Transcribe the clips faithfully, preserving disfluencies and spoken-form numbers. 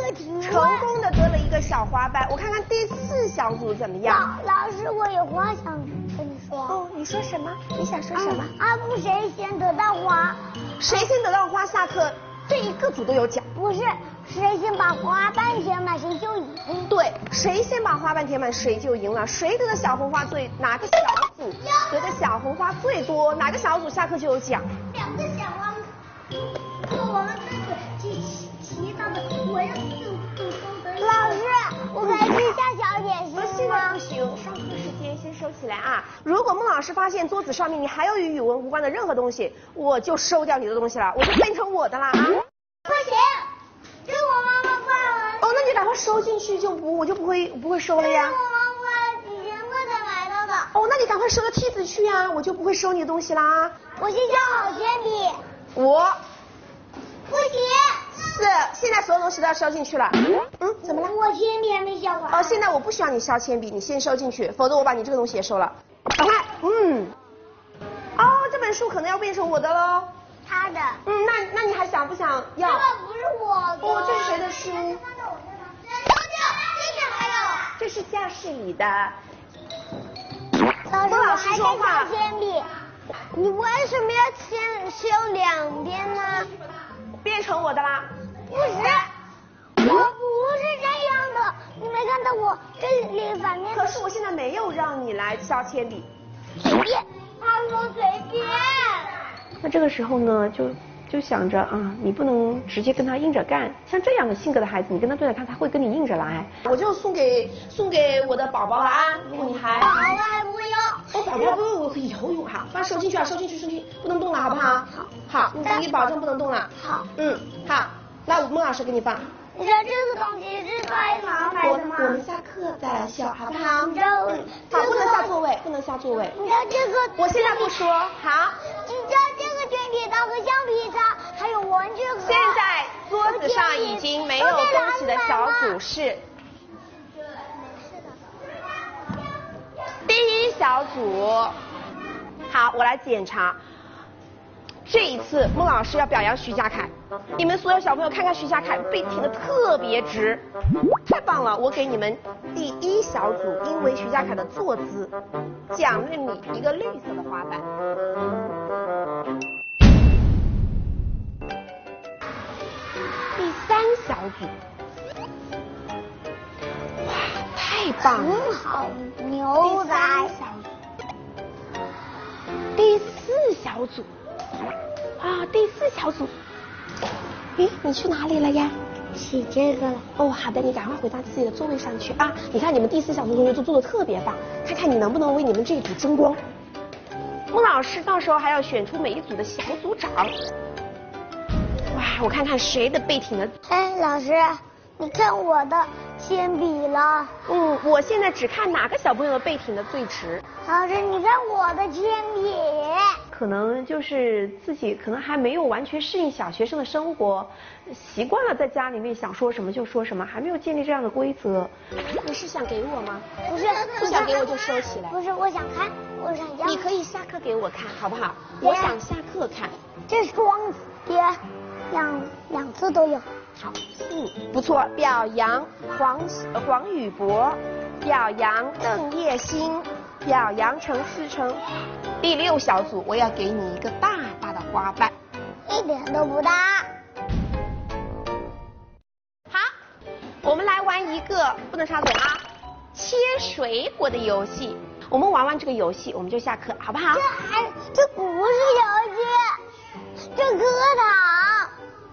个题目， 成功的得了一个小花瓣。我看看第四小组怎么样？ 老老师，我有话想跟你说。 哦，你说什么？你想说什么？ 啊不，谁先得到花？ 谁先得到花，下课这一个组都有奖。 不是，谁先把花瓣填满，谁就赢。 对，谁先把花瓣填满，谁就赢了。谁得的小红花最，哪个小组得的小红花最多，哪个小组下课就有奖。 两个小花，做我们这个其其他的，我要就就收得。老师，我可以吃下小点心吗？ 现在不行，上课时间先收起来啊！如果孟老师发现桌子上面你还有与语文无关的任何东西，我就收掉你的东西了，我就变成我的啦啊！ 不行，这是我妈妈发的。 哦，那你赶快收进去就不，我就不会不会收了呀。 这是我妈妈几千块才买到的。 哦，那你赶快收到梯子去呀，我就不会收你的东西啦。 我先交好铅笔。 我不行。 是，现在所有东西都要收进去了。嗯，怎么了？ 我铅笔还没交完。 哦，现在我不需要你削铅笔，你先收进去，否则我把你这个东西也收了。赶快，嗯。哦，这本书可能要变成我的喽。 他的。 嗯，那那你还想不想要？ 这个不是我的。 哦，这是谁的书？这是教室里的。 老师， 孟老师说话。 我还在削铅笔。你为什么要先修两边呢？ 变成我的啦。 不是，我不是这样的，你没看到我这里反面？ 可是我现在没有让你来削铅笔。 随便，他说随便。 那这个时候呢，就就想着啊，你不能直接跟他硬着干。像这样的性格的孩子，你跟他对着干，他会跟你硬着来。 我就送给送给我的宝宝了啊！如果你还宝宝还不用。 哦，宝宝不用，我以后用哈，把它收进去啊，收进去，收进去，不能动了，好不好？好，好，你你保证不能动了。 好， 嗯，好，来，孟老师给你放。 你知道这个东西是在哪买的吗？ 我们下课再来笑，好不好？ 你知道， 嗯，好，不能下座位，不能下座位。 你知道这个？ 我现在不说，好。 你知道这个铅笔刀和橡皮擦，还有文具盒。 现在桌子上已经没有东西的小组是第一小组。好，我来检查。这一次孟老师要表扬徐家凯，你们所有小朋友看看徐家凯背挺得特别直，太棒了！我给你们第一小组，因为徐家凯的坐姿，奖励你一个绿色的花瓣。第三小组，哇，太棒了！ 很好，牛仔。 第四小组。啊，第四小组，咦，你去哪里了呀？ 写这个了。 哦，好的，你赶快回到自己的座位上去啊！你看你们第四小组同学都做的特别棒，看看你能不能为你们这一组争光。孟老师到时候还要选出每一组的小组长。哇，我看看谁的背挺的。 哎，老师，你看我的铅笔了。 嗯，我现在只看哪个小朋友的背挺的最直。 老师，你看我的铅笔。 可能就是自己可能还没有完全适应小学生的生活，习惯了在家里面想说什么就说什么，还没有建立这样的规则。 你是想给我吗？ 不是， 不想给我就收起来。 不是，我想看，我想要。 你可以下课给我看，好不好？我想下课看。 这是双叠，两两次都有。 好，嗯，不错。表扬黄黄宇博，表扬邓叶欣，表扬陈思成。第六小组，我要给你一个大大的花瓣。 一点都不大。 好，我们来玩一个，不能插嘴啊，切水果的游戏。我们玩完这个游戏，我们就下课，好不好？ 这还这不是游戏，这课堂。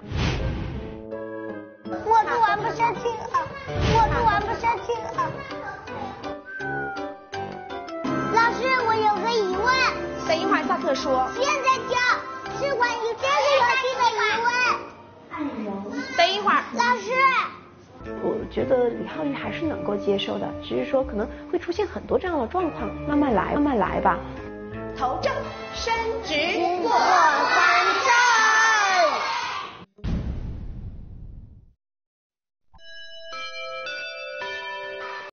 我都玩不下去了，我都玩不下去了。老师，我有个疑问。 等一会儿下课说。 现在教是关于这个游戏的疑问。 等一会儿。 老师。 我觉得李浩宇还是能够接受的，只是说可能会出现很多这样的状况，慢慢来，慢慢来吧。 头正，伸直， 过三。